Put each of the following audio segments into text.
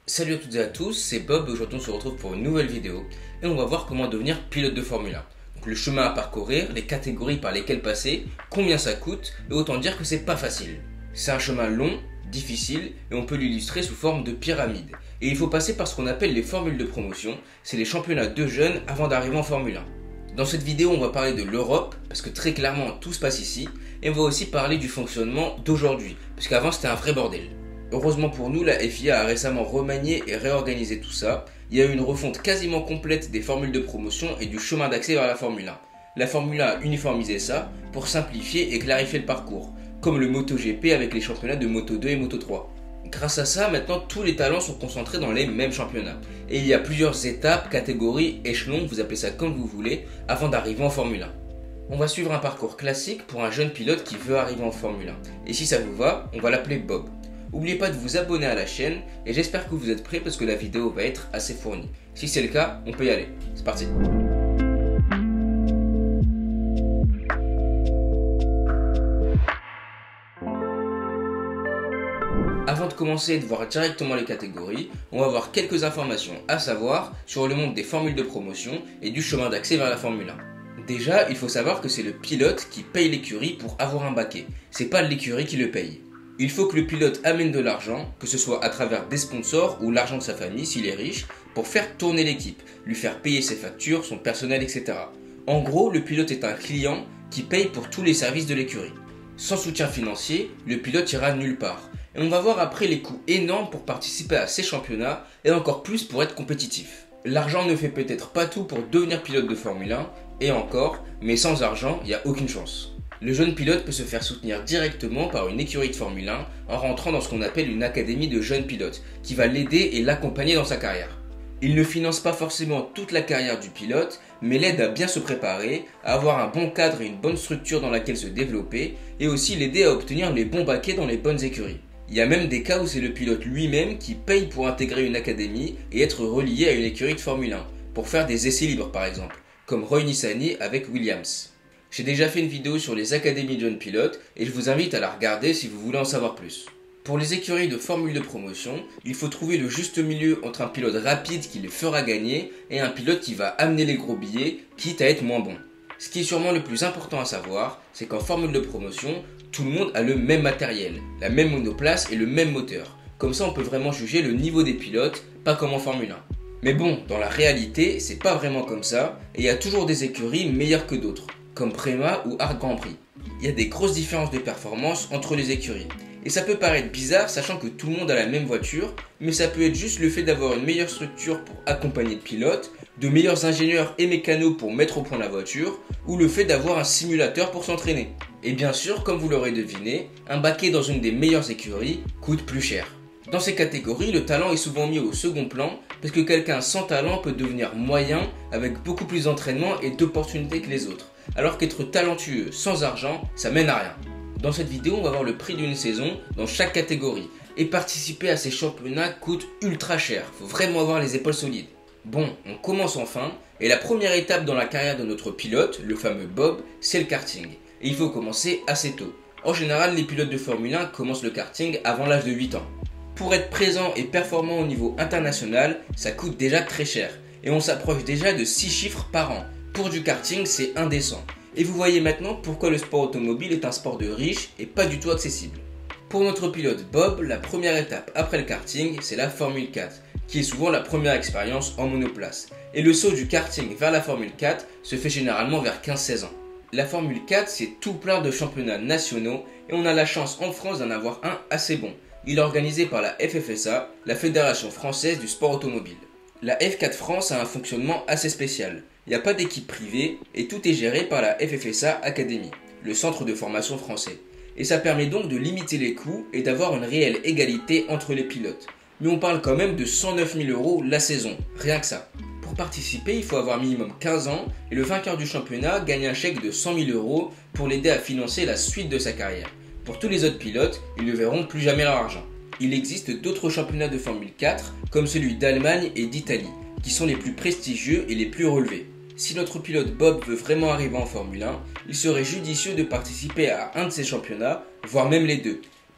Salut à toutes et à tous, c'est Bob et aujourd'hui on se retrouve pour une nouvelle vidéo et on va voir comment devenir pilote de Formule 1. Donc le chemin à parcourir, les catégories par lesquelles passer, combien ça coûte et autant dire que c'est pas facile. C'est un chemin long, difficile et on peut l'illustrer sous forme de pyramide. Et il faut passer par ce qu'on appelle les formules de promotion, c'est les championnats de jeunes avant d'arriver en Formule 1. Dans cette vidéo on va parler de l'Europe parce que très clairement tout se passe ici et on va aussi parler du fonctionnement d'aujourd'hui parce qu'avant c'était un vrai bordel. Heureusement pour nous, la FIA a récemment remanié et réorganisé tout ça. Il y a eu une refonte quasiment complète des formules de promotion et du chemin d'accès vers la Formule 1. La Formule 1 a uniformisé ça pour simplifier et clarifier le parcours, comme le MotoGP avec les championnats de Moto 2 et Moto 3. Grâce à ça, maintenant tous les talents sont concentrés dans les mêmes championnats. Et il y a plusieurs étapes, catégories, échelons, vous appelez ça comme vous voulez, avant d'arriver en Formule 1. On va suivre un parcours classique pour un jeune pilote qui veut arriver en Formule 1. Et si ça vous va, on va l'appeler Bob. N'oubliez pas de vous abonner à la chaîne et j'espère que vous êtes prêts parce que la vidéo va être assez fournie. Si c'est le cas, on peut y aller. C'est parti. Avant de commencer et de voir directement les catégories, on va voir quelques informations à savoir sur le monde des formules de promotion et du chemin d'accès vers la Formule 1. Déjà, il faut savoir que c'est le pilote qui paye l'écurie pour avoir un baquet. C'est pas l'écurie qui le paye. Il faut que le pilote amène de l'argent, que ce soit à travers des sponsors ou l'argent de sa famille s'il est riche, pour faire tourner l'équipe, lui faire payer ses factures, son personnel, etc. En gros, le pilote est un client qui paye pour tous les services de l'écurie. Sans soutien financier, le pilote ira nulle part. Et on va voir après les coûts énormes pour participer à ces championnats et encore plus pour être compétitif. L'argent ne fait peut-être pas tout pour devenir pilote de Formule 1, et encore, mais sans argent, il n'y a aucune chance. Le jeune pilote peut se faire soutenir directement par une écurie de Formule 1 en rentrant dans ce qu'on appelle une académie de jeunes pilotes qui va l'aider et l'accompagner dans sa carrière. Il ne finance pas forcément toute la carrière du pilote, mais l'aide à bien se préparer, à avoir un bon cadre et une bonne structure dans laquelle se développer et aussi l'aider à obtenir les bons baquets dans les bonnes écuries. Il y a même des cas où c'est le pilote lui-même qui paye pour intégrer une académie et être relié à une écurie de Formule 1, pour faire des essais libres par exemple, comme Roy Nissany avec Williams. J'ai déjà fait une vidéo sur les académies de jeunes pilotes et je vous invite à la regarder si vous voulez en savoir plus. Pour les écuries de formules de promotion, il faut trouver le juste milieu entre un pilote rapide qui les fera gagner et un pilote qui va amener les gros billets, quitte à être moins bon. Ce qui est sûrement le plus important à savoir, c'est qu'en formule de promotion, tout le monde a le même matériel, la même monoplace et le même moteur. Comme ça on peut vraiment juger le niveau des pilotes, pas comme en Formule 1. Mais bon, dans la réalité, c'est pas vraiment comme ça et il y a toujours des écuries meilleures que d'autres, comme Prema ou Art Grand Prix. Il y a des grosses différences de performance entre les écuries. Et ça peut paraître bizarre sachant que tout le monde a la même voiture, mais ça peut être juste le fait d'avoir une meilleure structure pour accompagner le pilote, de meilleurs ingénieurs et mécanos pour mettre au point la voiture, ou le fait d'avoir un simulateur pour s'entraîner. Et bien sûr, comme vous l'aurez deviné, un baquet dans une des meilleures écuries coûte plus cher. Dans ces catégories, le talent est souvent mis au second plan parce que quelqu'un sans talent peut devenir moyen avec beaucoup plus d'entraînement et d'opportunités que les autres. Alors qu'être talentueux sans argent, ça mène à rien. Dans cette vidéo, on va voir le prix d'une saison dans chaque catégorie. Et participer à ces championnats coûte ultra cher, faut vraiment avoir les épaules solides. Bon, on commence enfin, et la première étape dans la carrière de notre pilote, le fameux Bob, c'est le karting. Et il faut commencer assez tôt. En général, les pilotes de Formule 1 commencent le karting avant l'âge de 8 ans. Pour être présent et performant au niveau international, ça coûte déjà très cher. Et on s'approche déjà de 6 chiffres par an. Pour du karting, c'est indécent. Et vous voyez maintenant pourquoi le sport automobile est un sport de riches et pas du tout accessible. Pour notre pilote Bob, la première étape après le karting, c'est la Formule 4, qui est souvent la première expérience en monoplace. Et le saut du karting vers la Formule 4 se fait généralement vers 15-16 ans. La Formule 4, c'est tout plein de championnats nationaux et on a la chance en France d'en avoir un assez bon. Il est organisé par la FFSA, la Fédération Française du Sport Automobile. La F4 France a un fonctionnement assez spécial. Il n'y a pas d'équipe privée et tout est géré par la FFSA Academy, le centre de formation français. Et ça permet donc de limiter les coûts et d'avoir une réelle égalité entre les pilotes. Mais on parle quand même de 109 000 € la saison, rien que ça. Pour participer, il faut avoir minimum 15 ans et le vainqueur du championnat gagne un chèque de 100 000 € pour l'aider à financer la suite de sa carrière. Pour tous les autres pilotes, ils ne verront plus jamais leur argent. Il existe d'autres championnats de Formule 4, comme celui d'Allemagne et d'Italie, qui sont les plus prestigieux et les plus relevés. Si notre pilote Bob veut vraiment arriver en Formule 1, il serait judicieux de participer à un de ces championnats, voire même les deux.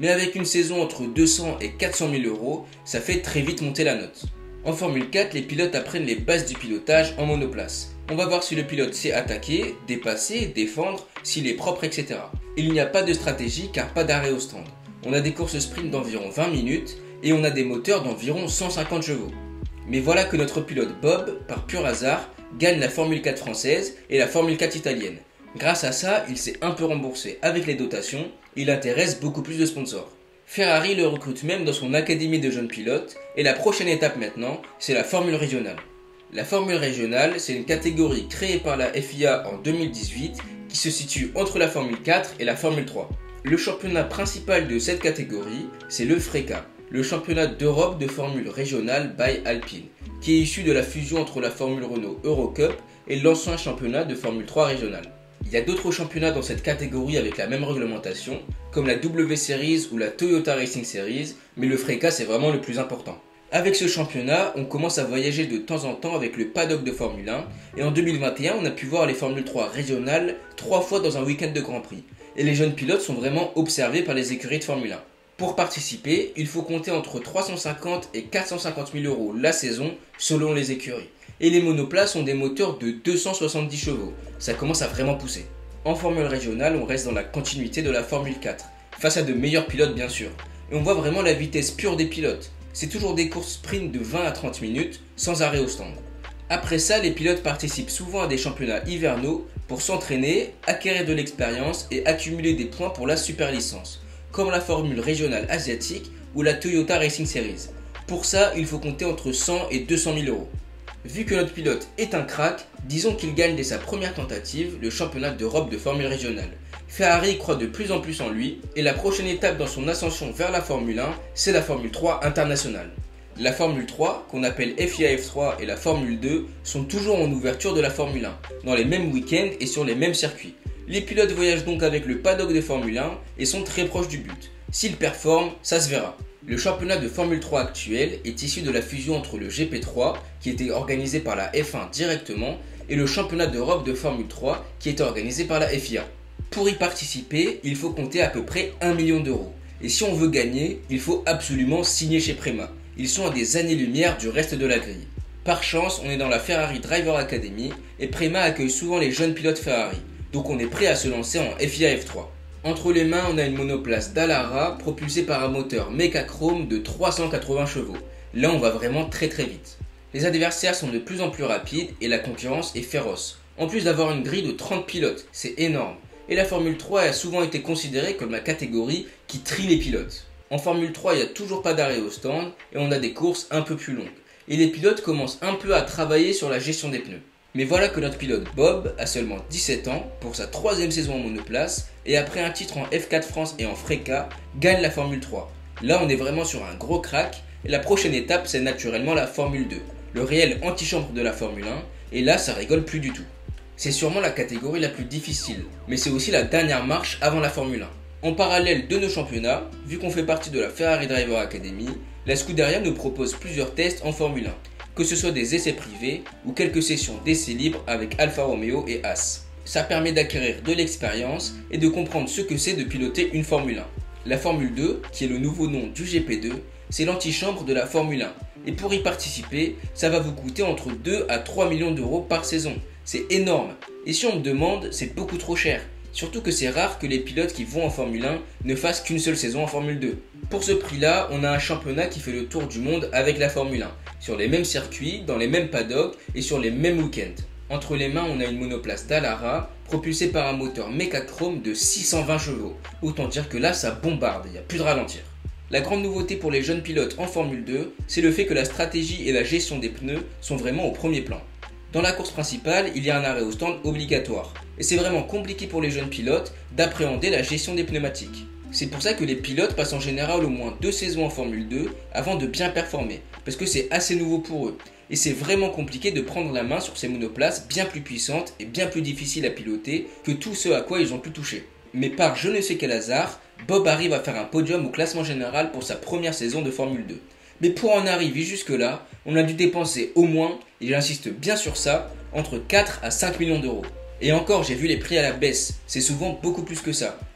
Mais avec une saison entre 200 et 400 000 euros, ça fait très vite monter la note. En Formule 4, les pilotes apprennent les bases du pilotage en monoplace. On va voir si le pilote sait attaquer, dépasser, défendre, s'il est propre, etc. Il n'y a pas de stratégie car pas d'arrêt au stand. On a des courses sprint d'environ 20 minutes et on a des moteurs d'environ 150 chevaux. Mais voilà que notre pilote Bob, par pur hasard, gagne la Formule 4 française et la Formule 4 italienne. Grâce à ça, il s'est un peu remboursé avec les dotations et il intéresse beaucoup plus de sponsors. Ferrari le recrute même dans son académie de jeunes pilotes et la prochaine étape maintenant, c'est la Formule régionale. La Formule régionale, c'est une catégorie créée par la FIA en 2018 qui se situe entre la Formule 4 et la Formule 3. Le championnat principal de cette catégorie, c'est le FRECA, le championnat d'Europe de Formule régionale by Alpine, qui est issu de la fusion entre la Formule Renault Eurocup et l'ancien championnat de Formule 3 régionale. Il y a d'autres championnats dans cette catégorie avec la même réglementation, comme la W Series ou la Toyota Racing Series, mais le FRECA c'est vraiment le plus important. Avec ce championnat, on commence à voyager de temps en temps avec le paddock de Formule 1, et en 2021, on a pu voir les Formule 3 régionales 3 fois dans un week-end de Grand Prix, et les jeunes pilotes sont vraiment observés par les écuries de Formule 1. Pour participer, il faut compter entre 350 et 450 000 euros la saison selon les écuries. Et les monoplaces ont des moteurs de 270 chevaux, ça commence à vraiment pousser. En Formule régionale, on reste dans la continuité de la Formule 4, face à de meilleurs pilotes bien sûr. Et on voit vraiment la vitesse pure des pilotes. C'est toujours des courses sprint de 20 à 30 minutes, sans arrêt au stand. Après ça, les pilotes participent souvent à des championnats hivernaux pour s'entraîner, acquérir de l'expérience et accumuler des points pour la super licence, comme la Formule régionale asiatique ou la Toyota Racing Series. Pour ça, il faut compter entre 100 et 200 000 euros. Vu que notre pilote est un crack, disons qu'il gagne dès sa première tentative le championnat d'Europe de Formule régionale. Ferrari croit de plus en plus en lui et la prochaine étape dans son ascension vers la Formule 1, c'est la Formule 3 internationale. La Formule 3, qu'on appelle FIA F3 et la Formule 2, sont toujours en ouverture de la Formule 1, dans les mêmes week-ends et sur les mêmes circuits. Les pilotes voyagent donc avec le paddock de Formule 1 et sont très proches du but. S'ils performent, ça se verra. Le championnat de Formule 3 actuel est issu de la fusion entre le GP3, qui était organisé par la F1 directement, et le championnat d'Europe de Formule 3, qui était organisé par la FIA. Pour y participer, il faut compter à peu près 1 million d'euros. Et si on veut gagner, il faut absolument signer chez Prema. Ils sont à des années-lumière du reste de la grille. Par chance, on est dans la Ferrari Driver Academy, et Prema accueille souvent les jeunes pilotes Ferrari, donc on est prêt à se lancer en FIA F3. Entre les mains, on a une monoplace Dallara propulsée par un moteur Mecachrome de 380 chevaux. Là, on va vraiment très vite. Les adversaires sont de plus en plus rapides et la concurrence est féroce. En plus d'avoir une grille de 30 pilotes, c'est énorme. Et la Formule 3 a souvent été considérée comme la catégorie qui trie les pilotes. En Formule 3, il n'y a toujours pas d'arrêt au stand et on a des courses un peu plus longues. Et les pilotes commencent un peu à travailler sur la gestion des pneus. Mais voilà que notre pilote Bob a seulement 17 ans pour sa 3e saison en monoplace et après un titre en F4 France et en FRECA, gagne la Formule 3. Là on est vraiment sur un gros crack et la prochaine étape c'est naturellement la Formule 2, le réel antichambre de la Formule 1 et là ça rigole plus du tout. C'est sûrement la catégorie la plus difficile, mais c'est aussi la dernière marche avant la Formule 1. En parallèle de nos championnats, vu qu'on fait partie de la Ferrari Driver Academy, la Scuderia nous propose plusieurs tests en Formule 1. Que ce soit des essais privés ou quelques sessions d'essais libres avec Alfa Romeo et Haas. Ça permet d'acquérir de l'expérience et de comprendre ce que c'est de piloter une Formule 1. La Formule 2, qui est le nouveau nom du GP2, c'est l'antichambre de la Formule 1. Et pour y participer, ça va vous coûter entre 2 à 3 millions d'euros par saison. C'est énorme. Et si on me demande, c'est beaucoup trop cher. Surtout que c'est rare que les pilotes qui vont en Formule 1 ne fassent qu'une seule saison en Formule 2. Pour ce prix-là, on a un championnat qui fait le tour du monde avec la Formule 1, sur les mêmes circuits, dans les mêmes paddocks et sur les mêmes week-ends. Entre les mains, on a une monoplace Dallara, propulsée par un moteur Mecachrome de 620 chevaux. Autant dire que là, ça bombarde, il n'y a plus de ralentir. La grande nouveauté pour les jeunes pilotes en Formule 2, c'est le fait que la stratégie et la gestion des pneus sont vraiment au premier plan. Dans la course principale, il y a un arrêt au stand obligatoire. Et c'est vraiment compliqué pour les jeunes pilotes d'appréhender la gestion des pneumatiques. C'est pour ça que les pilotes passent en général au moins 2 saisons en Formule 2 avant de bien performer, parce que c'est assez nouveau pour eux. Et c'est vraiment compliqué de prendre la main sur ces monoplaces bien plus puissantes et bien plus difficiles à piloter que tout ce à quoi ils ont pu toucher. Mais par je ne sais quel hasard, Bob arrive à faire un podium au classement général pour sa première saison de Formule 2. Mais pour en arriver jusque-là, on a dû dépenser au moins, et j'insiste bien sur ça, entre 4 à 5 millions d'euros. Et encore, j'ai vu les prix à la baisse, c'est souvent beaucoup plus que ça.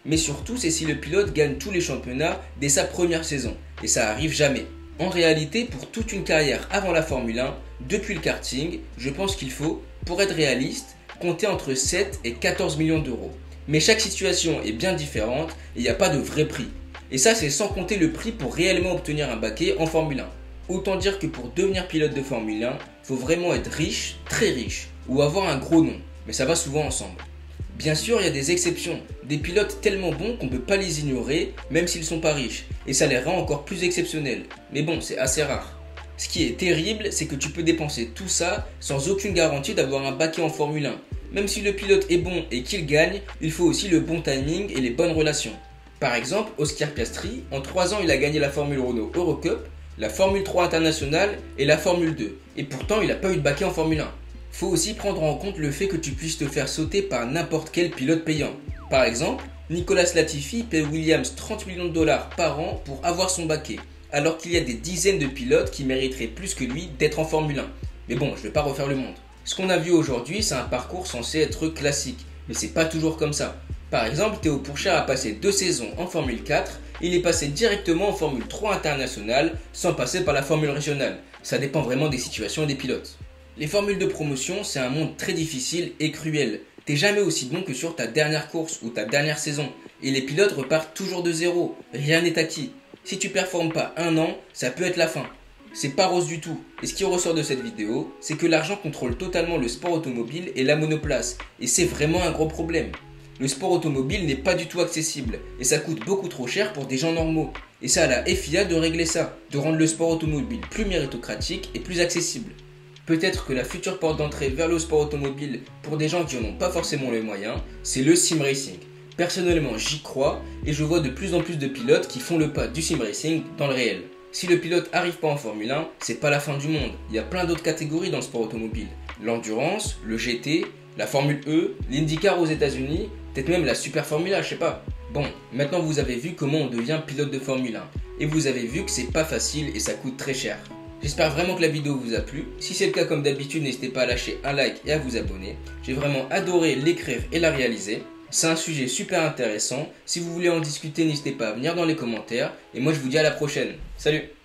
Mais surtout, c'est si le pilote gagne tous les championnats dès sa première saison. Et ça arrive jamais. En réalité, pour toute une carrière avant la Formule 1, depuis le karting, je pense qu'il faut, pour être réaliste, compter entre 7 et 14 millions d'euros. Mais chaque situation est bien différente et il n'y a pas de vrai prix. Et ça, c'est sans compter le prix pour réellement obtenir un baquet en Formule 1. Autant dire que pour devenir pilote de Formule 1, il faut vraiment être riche, très riche, ou avoir un gros nom. Mais ça va souvent ensemble. Bien sûr, il y a des exceptions, des pilotes tellement bons qu'on ne peut pas les ignorer, même s'ils ne sont pas riches, et ça les rend encore plus exceptionnels. Mais bon, c'est assez rare. Ce qui est terrible, c'est que tu peux dépenser tout ça sans aucune garantie d'avoir un baquet en Formule 1. Même si le pilote est bon et qu'il gagne, il faut aussi le bon timing et les bonnes relations. Par exemple, Oscar Piastri, en 3 ans il a gagné la Formule Renault Eurocup, la Formule 3 internationale et la Formule 2, et pourtant il n'a pas eu de baquet en Formule 1. Faut aussi prendre en compte le fait que tu puisses te faire sauter par n'importe quel pilote payant. Par exemple, Nicolas Latifi paie Williams 30 millions de dollars par an pour avoir son baquet, alors qu'il y a des dizaines de pilotes qui mériteraient plus que lui d'être en Formule 1. Mais bon, je ne vais pas refaire le monde. Ce qu'on a vu aujourd'hui, c'est un parcours censé être classique, mais c'est pas toujours comme ça. Par exemple, Théo Pourchaire a passé 2 saisons en Formule 4, il est passé directement en Formule 3 internationale sans passer par la Formule régionale. Ça dépend vraiment des situations et des pilotes. Les formules de promotion, c'est un monde très difficile et cruel. T'es jamais aussi bon que sur ta dernière course ou ta dernière saison. Et les pilotes repartent toujours de zéro. Rien n'est acquis. Si tu performes pas un an, ça peut être la fin. C'est pas rose du tout. Et ce qui ressort de cette vidéo, c'est que l'argent contrôle totalement le sport automobile et la monoplace. Et c'est vraiment un gros problème. Le sport automobile n'est pas du tout accessible. Et ça coûte beaucoup trop cher pour des gens normaux. Et c'est à la FIA de régler ça. De rendre le sport automobile plus méritocratique et plus accessible. Peut-être que la future porte d'entrée vers le sport automobile pour des gens qui n'en ont pas forcément les moyens, c'est le sim racing. Personnellement, j'y crois et je vois de plus en plus de pilotes qui font le pas du sim racing dans le réel. Si le pilote arrive pas en Formule 1, c'est pas la fin du monde. Il y a plein d'autres catégories dans le sport automobile. L'endurance, le GT, la Formule E, l'IndyCar aux États-Unis, peut-être même la Super Formula, je sais pas. Bon, maintenant vous avez vu comment on devient pilote de Formule 1 et vous avez vu que c'est pas facile et ça coûte très cher. J'espère vraiment que la vidéo vous a plu. Si c'est le cas, comme d'habitude, n'hésitez pas à lâcher un like et à vous abonner. J'ai vraiment adoré l'écrire et la réaliser. C'est un sujet super intéressant. Si vous voulez en discuter, n'hésitez pas à venir dans les commentaires. Et moi, je vous dis à la prochaine. Salut!